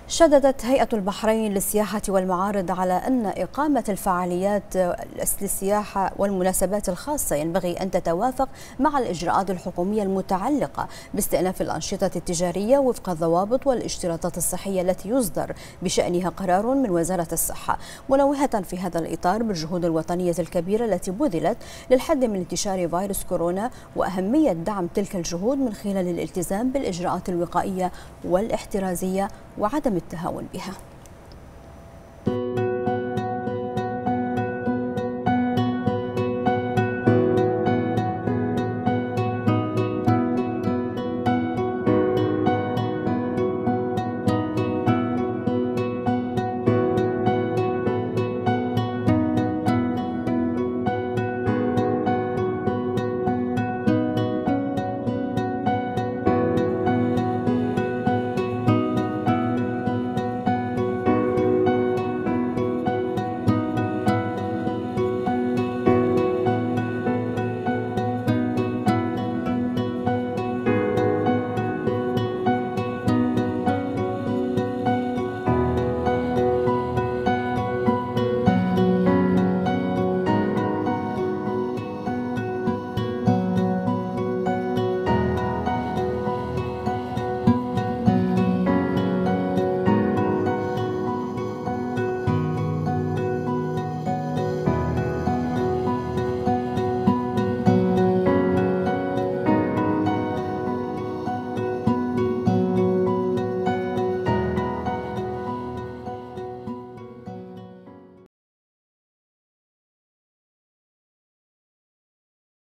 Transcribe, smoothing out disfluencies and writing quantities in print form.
شددت هيئة البحرين للسياحة والمعارض على أن إقامة الفعاليات للسياحة والمناسبات الخاصة ينبغي أن تتوافق مع الإجراءات الحكومية المتعلقة باستئناف الأنشطة التجارية وفق الضوابط والاشتراطات الصحية التي يصدر بشأنها قرار من وزارة الصحة، منوهة في هذا الإطار بالجهود الوطنية الكبيرة التي بذلت للحد من انتشار فيروس كورونا وأهمية دعم تلك الجهود من خلال الالتزام بالإجراءات الوقائية والاحترازية وعدم التهاون بها.